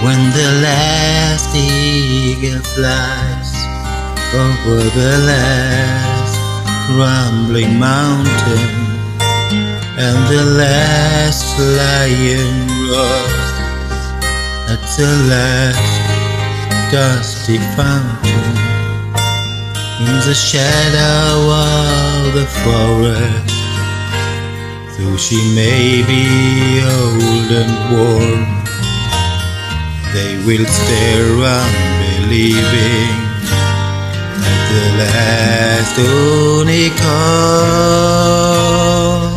When the last eagle flies over the last crumbling mountain, and the last lion roars at the last dusty fountain, in the shadow of the forest, though she may be old and worn, they will stare unbelieving at the last unicorn.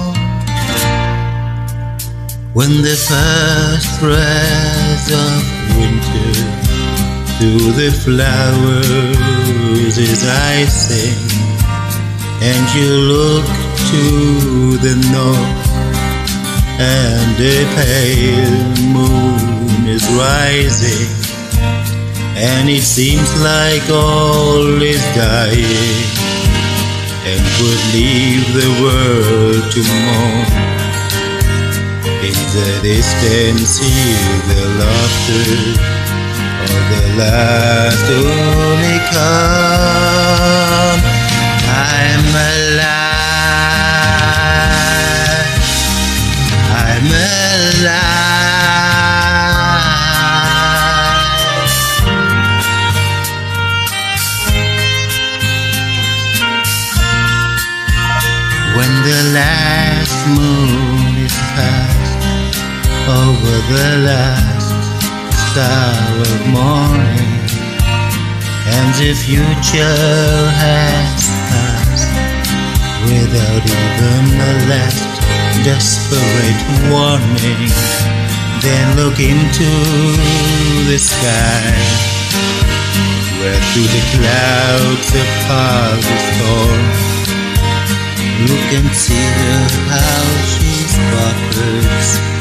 When the first threads of winter through the flowers is icing, and you look to the north, and a pale moon is rising, and it seems like all is dying, and would leave the world to mourn. In the distance hear the laughter of the last unicorn. I'm alive, I'm alive. When the last moon is past over the last star of morning, and the future has passed without even the last desperate warning, then look into the sky, where through the clouds the path is torn. Look and see her how she sparkles